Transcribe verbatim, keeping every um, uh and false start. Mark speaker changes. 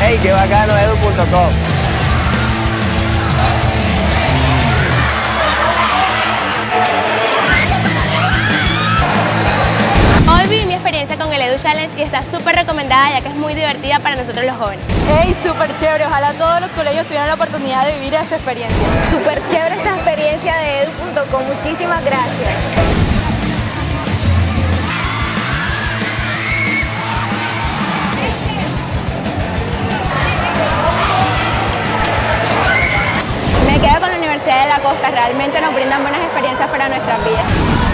Speaker 1: Hey, qué bacano edu punto com.
Speaker 2: Hoy viví mi experiencia con el Edu Challenge y está súper recomendada ya que es muy divertida para nosotros los jóvenes.
Speaker 3: ¡Hey! Súper chévere, ojalá todos los colegios tuvieran la oportunidad de vivir esta experiencia.
Speaker 4: Súper chévere esta experiencia de edu punto com, muchísimas gracias.
Speaker 2: Me quedo con la Universidad de la Costa, realmente nos brindan buenas experiencias para nuestras vidas.